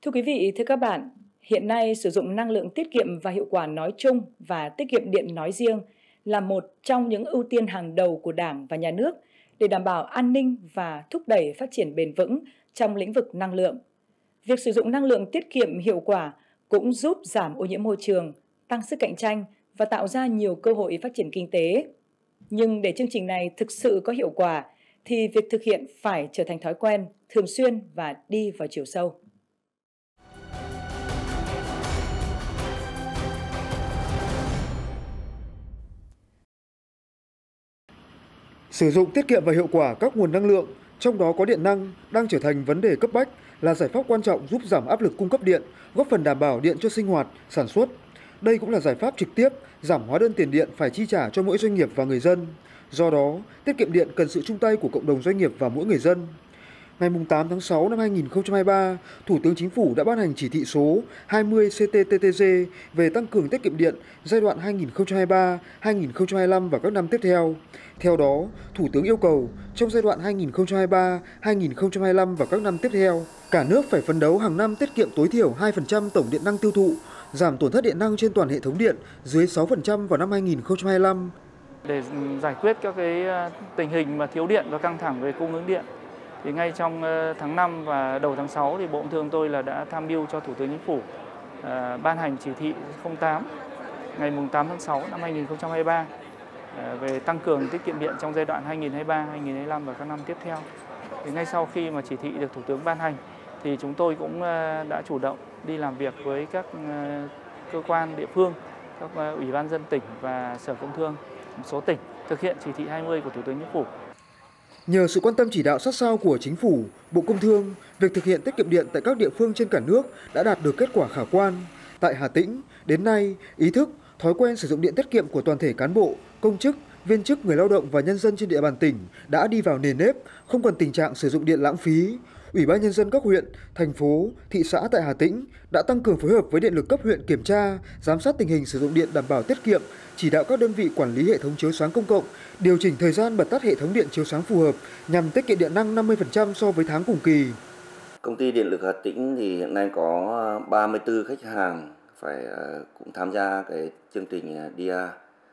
Thưa quý vị, thưa các bạn, hiện nay sử dụng năng lượng tiết kiệm và hiệu quả nói chung và tiết kiệm điện nói riêng là một trong những ưu tiên hàng đầu của Đảng và Nhà nước để đảm bảo an ninh và thúc đẩy phát triển bền vững trong lĩnh vực năng lượng. Việc sử dụng năng lượng tiết kiệm hiệu quả cũng giúp giảm ô nhiễm môi trường, tăng sức cạnh tranh và tạo ra nhiều cơ hội phát triển kinh tế. Nhưng để chương trình này thực sự có hiệu quả thì việc thực hiện phải trở thành thói quen, thường xuyên và đi vào chiều sâu. Sử dụng tiết kiệm và hiệu quả các nguồn năng lượng, trong đó có điện năng, đang trở thành vấn đề cấp bách, là giải pháp quan trọng giúp giảm áp lực cung cấp điện, góp phần đảm bảo điện cho sinh hoạt, sản xuất. Đây cũng là giải pháp trực tiếp giảm hóa đơn tiền điện phải chi trả cho mỗi doanh nghiệp và người dân. Do đó, tiết kiệm điện cần sự chung tay của cộng đồng doanh nghiệp và mỗi người dân. Ngày 8 tháng 6 năm 2023, Thủ tướng Chính phủ đã ban hành chỉ thị số 20 CTTTG về tăng cường tiết kiệm điện giai đoạn 2023-2025 và các năm tiếp theo. Theo đó, Thủ tướng yêu cầu trong giai đoạn 2023-2025 và các năm tiếp theo, cả nước phải phấn đấu hàng năm tiết kiệm tối thiểu 2% tổng điện năng tiêu thụ, giảm tổn thất điện năng trên toàn hệ thống điện dưới 6% vào năm 2025. Để giải quyết các tình hình mà thiếu điện và căng thẳng về cung ứng điện, thì ngay trong tháng 5 và đầu tháng 6 thì Bộ Công Thương tôi đã tham mưu cho Thủ tướng Chính phủ ban hành chỉ thị 08 ngày 8 tháng 6 năm 2023 về tăng cường tiết kiệm điện trong giai đoạn 2023-2025 và các năm tiếp theo. Thì ngay sau khi mà chỉ thị được Thủ tướng ban hành thì chúng tôi cũng đã chủ động đi làm việc với các cơ quan địa phương, các ủy ban dân tỉnh và Sở Công Thương một số tỉnh thực hiện chỉ thị 20 của Thủ tướng Chính phủ. Nhờ sự quan tâm chỉ đạo sát sao của Chính phủ, Bộ Công Thương, việc thực hiện tiết kiệm điện tại các địa phương trên cả nước đã đạt được kết quả khả quan. Tại Hà Tĩnh, đến nay, ý thức, thói quen sử dụng điện tiết kiệm của toàn thể cán bộ, công chức, viên chức, người lao động và nhân dân trên địa bàn tỉnh đã đi vào nền nếp, không còn tình trạng sử dụng điện lãng phí. Ủy ban nhân dân các huyện, thành phố, thị xã tại Hà Tĩnh đã tăng cường phối hợp với điện lực cấp huyện kiểm tra, giám sát tình hình sử dụng điện đảm bảo tiết kiệm, chỉ đạo các đơn vị quản lý hệ thống chiếu sáng công cộng điều chỉnh thời gian bật tắt hệ thống điện chiếu sáng phù hợp nhằm tiết kiệm điện năng 50% so với tháng cùng kỳ. Công ty Điện lực Hà Tĩnh thì hiện nay có 34 khách hàng phải cũng tham gia cái chương trình DIA.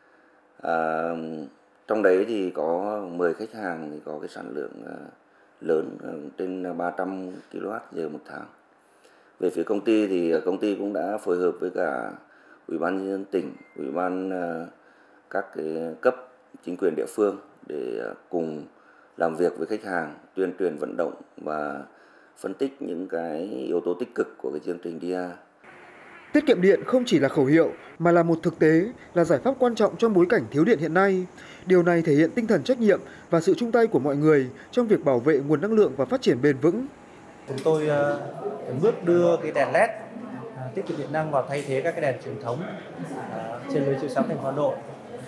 Trong đấy thì có 10 khách hàng thì có cái sản lượng lớn trên 300 kWh một tháng. Về phía công ty thì công ty cũng đã phối hợp với cả Ủy ban nhân dân tỉnh, Ủy ban các cái cấp chính quyền địa phương để cùng làm việc với khách hàng, tuyên truyền vận động và phân tích những cái yếu tố tích cực của cái chương trình DIA. Tiết kiệm điện không chỉ là khẩu hiệu mà là một thực tế, là giải pháp quan trọng trong bối cảnh thiếu điện hiện nay. Điều này thể hiện tinh thần trách nhiệm và sự chung tay của mọi người trong việc bảo vệ nguồn năng lượng và phát triển bền vững. Chúng tôi từng bước đưa cái đèn LED tiết kiệm điện năng vào thay thế các cái đèn truyền thống trên lưới chiếu sáng thành phố Hà Nội.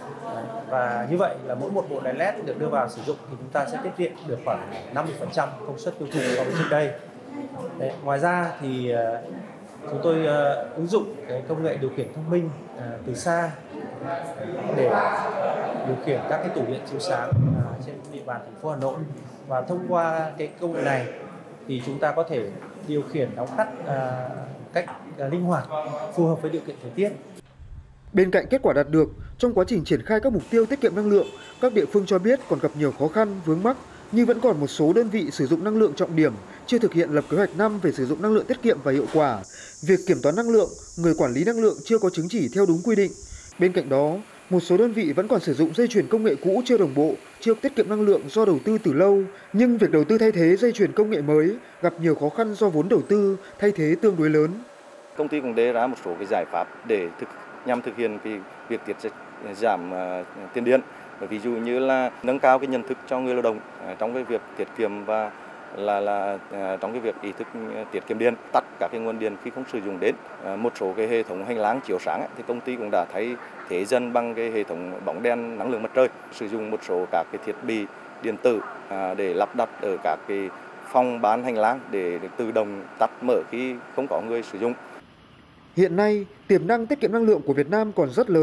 Và như vậy là mỗi một bộ đèn LED được đưa vào sử dụng thì chúng ta sẽ tiết kiệm được khoảng 50% công suất tiêu thụ so với trước đây. Ngoài ra thì chúng tôi ứng dụng cái công nghệ điều khiển thông minh từ xa để điều khiển các cái tủ điện chiếu sáng trên địa bàn thành phố Hà Nội. Và thông qua cái công nghệ này thì chúng ta có thể điều khiển đóng tắt cách linh hoạt, phù hợp với điều kiện thời tiết. Bên cạnh kết quả đạt được trong quá trình triển khai các mục tiêu tiết kiệm năng lượng, các địa phương cho biết còn gặp nhiều khó khăn, vướng mắc như vẫn còn một số đơn vị sử dụng năng lượng trọng điểm chưa thực hiện lập kế hoạch năm về sử dụng năng lượng tiết kiệm và hiệu quả. Việc kiểm toán năng lượng, người quản lý năng lượng chưa có chứng chỉ theo đúng quy định. Bên cạnh đó, một số đơn vị vẫn còn sử dụng dây chuyền công nghệ cũ chưa đồng bộ, chưa tiết kiệm năng lượng do đầu tư từ lâu, nhưng việc đầu tư thay thế dây chuyền công nghệ mới gặp nhiều khó khăn do vốn đầu tư thay thế tương đối lớn. Công ty cũng đề ra một số cái giải pháp để nhằm thực hiện cái việc giảm tiền điện. Ví dụ như là nâng cao cái nhận thức cho người lao động trong cái việc tiết kiệm và trong cái việc ý thức tiết kiệm điện, tắt các cái nguồn điện khi không sử dụng đến. Một số cái hệ thống hành lang chiếu sáng thì công ty cũng đã thay thế dần bằng cái hệ thống bóng đèn năng lượng mặt trời, sử dụng một số các cái thiết bị điện tử để lắp đặt ở các cái phòng bán hành lang để tự động tắt mở khi không có người sử dụng. Hiện nay, tiềm năng tiết kiệm năng lượng của Việt Nam còn rất lớn.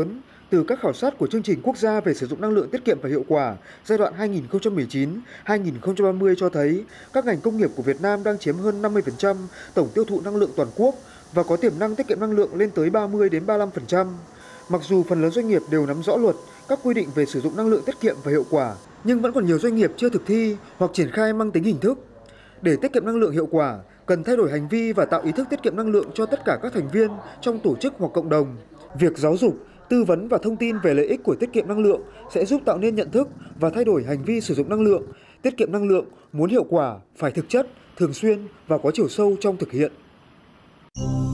Từ các khảo sát của chương trình quốc gia về sử dụng năng lượng tiết kiệm và hiệu quả giai đoạn 2019-2030 cho thấy các ngành công nghiệp của Việt Nam đang chiếm hơn 50% tổng tiêu thụ năng lượng toàn quốc và có tiềm năng tiết kiệm năng lượng lên tới 30-35%. Mặc dù phần lớn doanh nghiệp đều nắm rõ luật, các quy định về sử dụng năng lượng tiết kiệm và hiệu quả, nhưng vẫn còn nhiều doanh nghiệp chưa thực thi hoặc triển khai mang tính hình thức. Để tiết kiệm năng lượng hiệu quả, cần thay đổi hành vi và tạo ý thức tiết kiệm năng lượng cho tất cả các thành viên trong tổ chức hoặc cộng đồng. Việc giáo dục, tư vấn và thông tin về lợi ích của tiết kiệm năng lượng sẽ giúp tạo nên nhận thức và thay đổi hành vi sử dụng năng lượng. Tiết kiệm năng lượng muốn hiệu quả phải thực chất, thường xuyên và có chiều sâu trong thực hiện.